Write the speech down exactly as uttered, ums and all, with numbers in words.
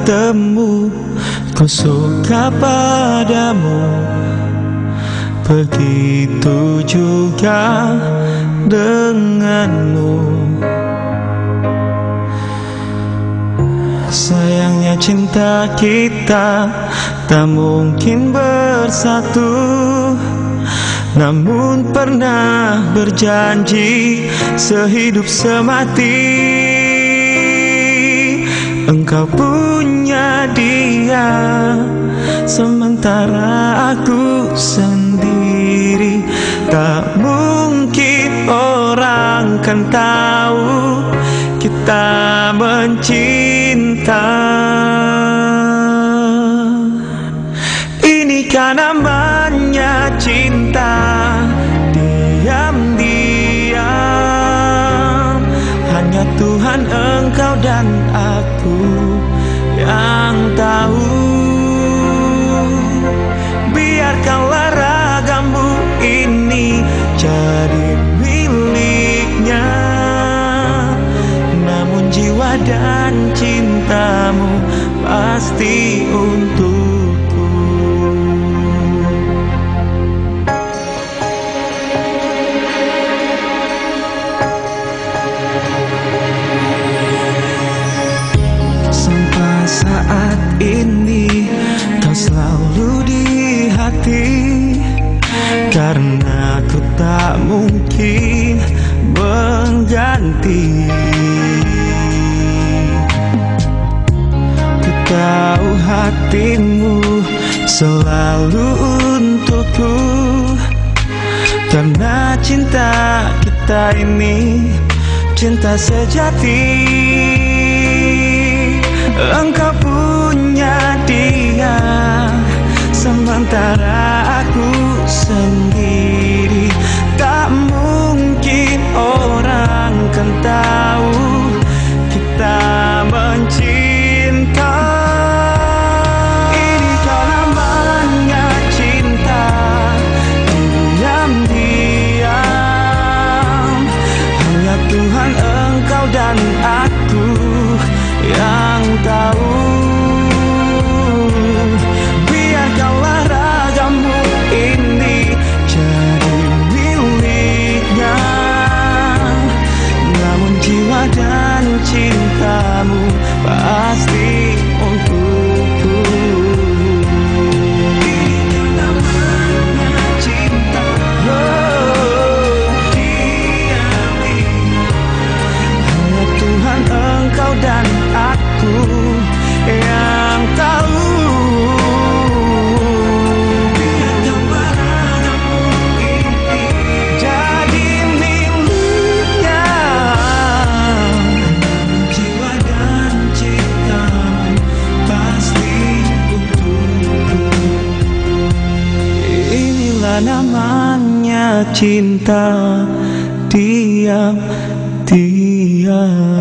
bertemu, ku suka padamu. Begitu juga denganmu. Sayangnya cinta kita tak mungkin bersatu, namun pernah berjanji sehidup semati. Engkau punya dia, sementara aku sendiri. Tak mungkin orang kan tahu kita mencinta. Ini kan namanya cinta, diam-diam. Hanya Tuhan, engkau dan aku yang tahu. Biarkanlah ragamu ini jadi miliknya, namun jiwa dan cintamu pasti untukku. Sampai saat ini kau selalu di hati, karena aku tak mungkin mengganti. Ku tahu hatimu selalu untukku, karena cinta kita ini cinta sejati. Engkau punya dia, sementara aku sendiri. Tak mungkin orang kan tahu kita mencinta. Ini kan namanya cinta, diam-diam. Hanya Tuhan, engkau dan aku yang tahu. Biarkanlah ragamu ini jadi miliknya, namun jiwa dan cintamu pasti untukku. Ini namanya cinta, oh, diam-diam. Hanya Tuhan, engkau dan aku yang tahu. Biarkanlah ragamu ini jadi miliknya, jiwa dan cintamu pasti untukku. Inilah namanya cinta, diam-diam.